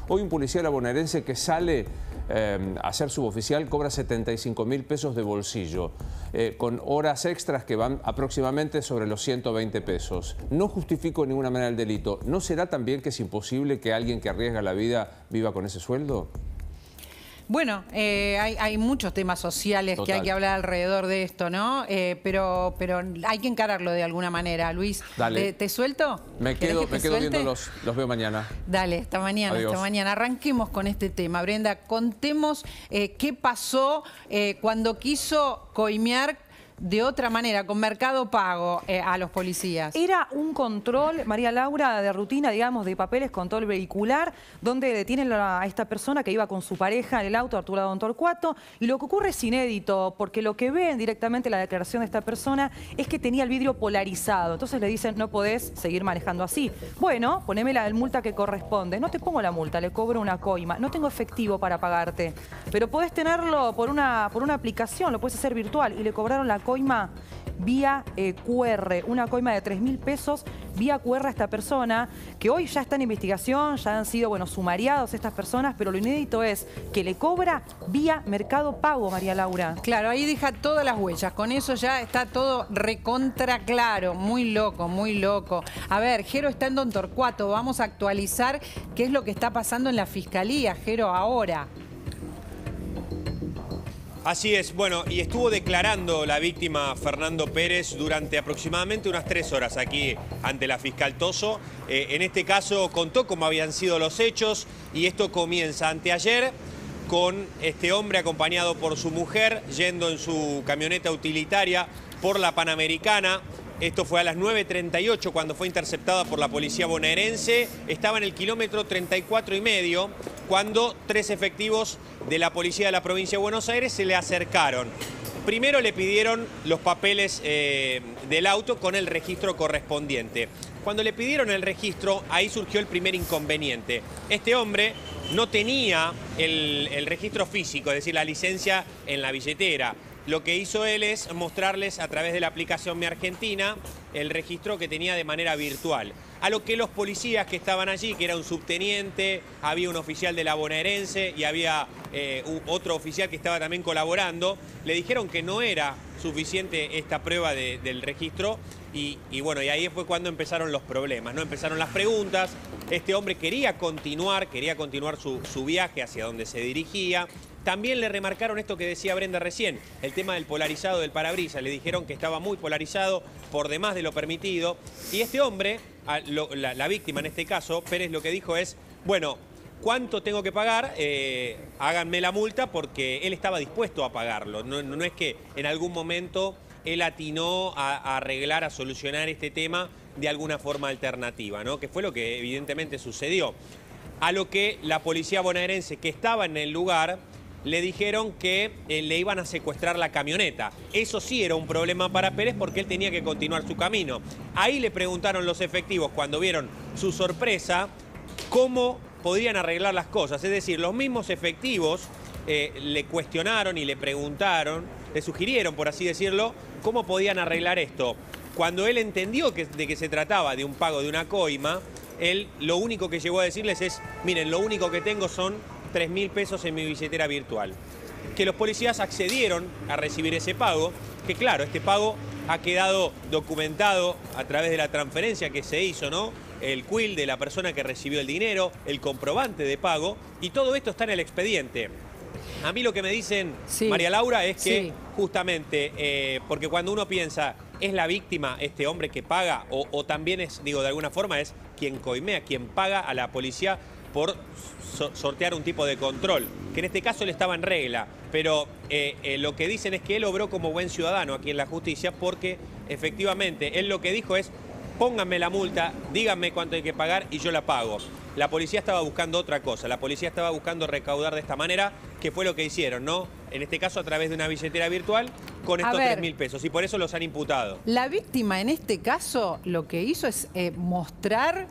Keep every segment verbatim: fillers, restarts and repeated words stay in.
Hoy un policía bonaerense que sale eh, a ser suboficial cobra setenta y cinco mil pesos de bolsillo, eh, con horas extras que van aproximadamente sobre los ciento veinte pesos. No justifico de ninguna manera el delito. ¿No será también que es imposible que alguien que arriesga la vida viva con ese sueldo? Bueno, eh, hay, hay muchos temas sociales Total. que hay que hablar alrededor de esto, ¿no? Eh, pero, pero hay que encararlo de alguna manera. Luis, Dale. ¿te, te suelto? Me quedo, me quedo viendo los, los veo mañana. Dale, hasta mañana, Adiós. hasta mañana. Arranquemos con este tema. Brenda, contemos eh, qué pasó eh, cuando quiso coimear de otra manera, con Mercado Pago, eh, a los policías. Era un control, María Laura, de rutina, digamos, de papeles, control vehicular, donde detienen a esta persona que iba con su pareja en el auto, Arturo Don Torcuato, y lo que ocurre es inédito, porque lo que ven directamente la declaración de esta persona es que tenía el vidrio polarizado. Entonces le dicen, no podés seguir manejando así. Bueno, poneme la multa que corresponde. No te pongo la multa, le cobro una coima. No tengo efectivo para pagarte, pero podés tenerlo por una, por una aplicación, lo podés hacer virtual, y le cobraron la coima vía eh, Q R, una coima de tres mil pesos vía Q R a esta persona, que hoy ya está en investigación, ya han sido, bueno, sumariados estas personas, pero lo inédito es que le cobra vía Mercado Pago, María Laura. Claro, ahí deja todas las huellas, con eso ya está todo recontra claro, muy loco, muy loco. A ver, Jero está en Don Torcuato, vamos a actualizar qué es lo que está pasando en la Fiscalía, Jero, ahora. Así es, bueno, y estuvo declarando la víctima Fernando Pérez durante aproximadamente unas tres horas aquí ante la fiscal Toso. Eh, en este caso contó cómo habían sido los hechos y esto comienza anteayer con este hombre acompañado por su mujer yendo en su camioneta utilitaria por la Panamericana. Esto fue a las nueve treinta y ocho cuando fue interceptada por la policía bonaerense. Estaba en el kilómetro treinta y cuatro y medio cuando tres efectivos de la policía de la provincia de Buenos Aires se le acercaron. Primero le pidieron los papeles eh, del auto con el registro correspondiente. Cuando le pidieron el registro, ahí surgió el primer inconveniente. Este hombre no tenía el, el registro físico, es decir, la licencia en la billetera. Lo que hizo él es mostrarles a través de la aplicación Mi Argentina el registro que tenía de manera virtual. A lo que los policías que estaban allí, que era un subteniente, había un oficial de la bonaerense y había eh, otro oficial que estaba también colaborando, le dijeron que no era suficiente esta prueba de, del registro y, y bueno, y ahí fue cuando empezaron los problemas, ¿no? Empezaron las preguntas, este hombre quería continuar, quería continuar su, su viaje hacia donde se dirigía. También le remarcaron esto que decía Brenda recién, el tema del polarizado del parabrisas. Le dijeron que estaba muy polarizado, por demás de lo permitido. Y este hombre, la, la víctima en este caso, Pérez, lo que dijo es, bueno, ¿cuánto tengo que pagar? Eh, háganme la multa, porque él estaba dispuesto a pagarlo. No, no es que en algún momento él atinó a, a arreglar, a solucionar este tema de alguna forma alternativa, ¿no? Que fue lo que evidentemente sucedió. A lo que la policía bonaerense que estaba en el lugar le dijeron que eh, le iban a secuestrar la camioneta. Eso sí era un problema para Pérez porque él tenía que continuar su camino. Ahí le preguntaron los efectivos, cuando vieron su sorpresa, cómo podrían arreglar las cosas. Es decir, los mismos efectivos eh, le cuestionaron y le preguntaron, le sugirieron, por así decirlo, cómo podían arreglar esto. Cuando él entendió que, de que se trataba de un pago de una coima, él lo único que llegó a decirles es, miren, lo único que tengo son tres mil pesos en mi billetera virtual. Que los policías accedieron a recibir ese pago, que claro, este pago ha quedado documentado a través de la transferencia que se hizo, ¿no? El Q I L de la persona que recibió el dinero, el comprobante de pago, y todo esto está en el expediente. A mí lo que me dicen, sí, María Laura, es que sí, justamente, eh, porque cuando uno piensa, ¿es la víctima este hombre que paga? O, o también es, digo, de alguna forma es quien coimea, quien paga a la policía por so sortear un tipo de control, que en este caso él estaba en regla, pero eh, eh, lo que dicen es que él obró como buen ciudadano aquí en la justicia porque efectivamente él lo que dijo es, pónganme la multa, díganme cuánto hay que pagar y yo la pago. La policía estaba buscando otra cosa, la policía estaba buscando recaudar de esta manera, que fue lo que hicieron, ¿no? En este caso a través de una billetera virtual con estos tres mil pesos y por eso los han imputado. La víctima en este caso lo que hizo es eh, mostrar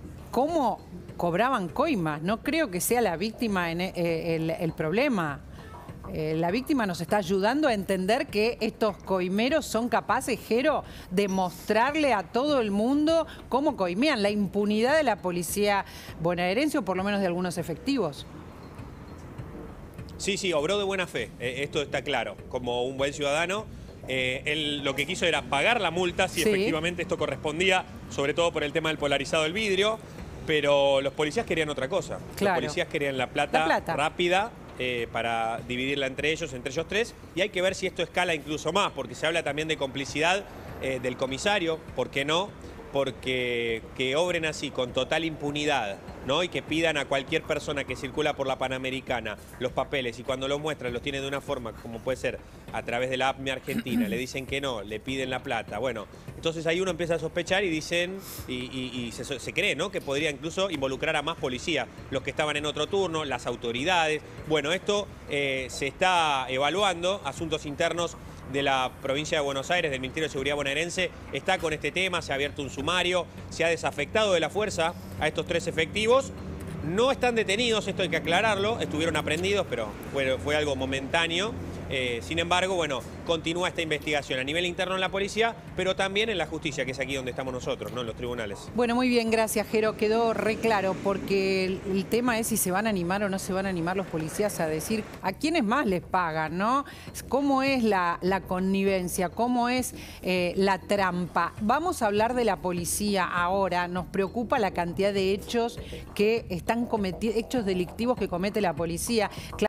cómo cobraban coimas. No creo que sea la víctima en eh, el, el problema. eh, la víctima nos está ayudando a entender que estos coimeros son capaces, Jero, de mostrarle a todo el mundo cómo coimean, la impunidad de la policía bonaerense o por lo menos de algunos efectivos. Sí, sí, obró de buena fe, eh, esto está claro, como un buen ciudadano. Eh, él lo que quiso era pagar la multa, si Sí. efectivamente esto correspondía, sobre todo por el tema del polarizado del vidrio, pero los policías querían otra cosa. Claro. Los policías querían la plata, La plata. rápida eh, para dividirla entre ellos, entre ellos tres, y hay que ver si esto escala incluso más, porque se habla también de complicidad eh, del comisario, ¿por qué no? Porque que obren así, con total impunidad, ¿no? Y que pidan a cualquier persona que circula por la Panamericana los papeles y cuando los muestran los tienen de una forma, como puede ser a través de la A P M E Argentina, le dicen que no, le piden la plata. Bueno, entonces ahí uno empieza a sospechar y dicen, y, y, y se, se cree, ¿no? Que podría incluso involucrar a más policía, los que estaban en otro turno, las autoridades. Bueno, esto eh, se está evaluando, asuntos internos de la provincia de Buenos Aires, del Ministerio de Seguridad bonaerense, está con este tema, se ha abierto un sumario, se ha desafectado de la fuerza a estos tres efectivos. No están detenidos, esto hay que aclararlo, estuvieron aprendidos, pero fue, fue algo momentáneo. Eh, sin embargo, bueno, continúa esta investigación a nivel interno en la policía, pero también en la justicia, que es aquí donde estamos nosotros, ¿no? En los tribunales. Bueno, muy bien, gracias, Jero. Quedó re claro, porque el, el tema es si se van a animar o no se van a animar los policías a decir a quiénes más les pagan, ¿no? ¿Cómo es la, la connivencia? ¿Cómo es eh, la trampa? Vamos a hablar de la policía ahora. Nos preocupa la cantidad de hechos que están cometiendo, hechos delictivos que comete la policía.